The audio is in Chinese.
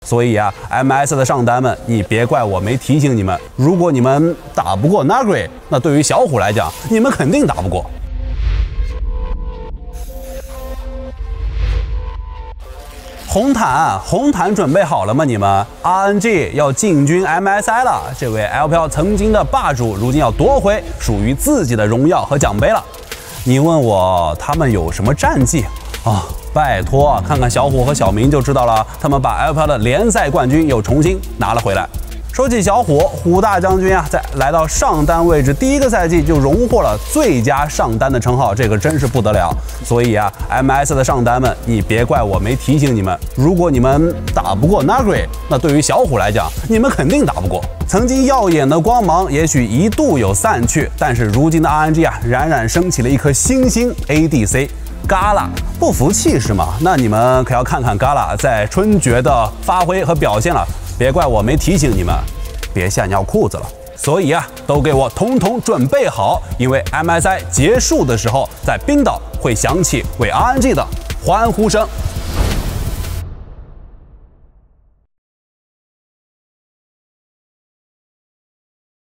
所以啊 ，MS 的上单们，你别怪我没提醒你们。如果你们打不过 Nuguri， 那对于小虎来讲，你们肯定打不过。红毯准备好了吗？你们 RNG 要进军 MSI 了。这位 LPL 曾经的霸主，如今要夺回属于自己的荣耀和奖杯了。你问我他们有什么战绩啊？拜托，看看小虎和小明就知道了。他们把 LPL 的联赛冠军又重新拿了回来。说起小虎，虎大将军啊，在来到上单位置第一个赛季就荣获了最佳上单的称号，这个真是不得了。所以啊 ，MS 的上单们，你别怪我没提醒你们。如果你们打不过 Nuguri， 那对于小虎来讲，你们肯定打不过。曾经耀眼的光芒，也许一度有散去，但是如今的 RNG 啊，冉冉升起了一颗新星 ADC。Gala 不服气是吗？那你们可要看看 Gala 在春决的发挥和表现了。别怪我没提醒你们，别吓尿裤子了。所以啊，都给我统统准备好，因为 MSI 结束的时候，在冰岛会响起为 RNG 的欢呼声。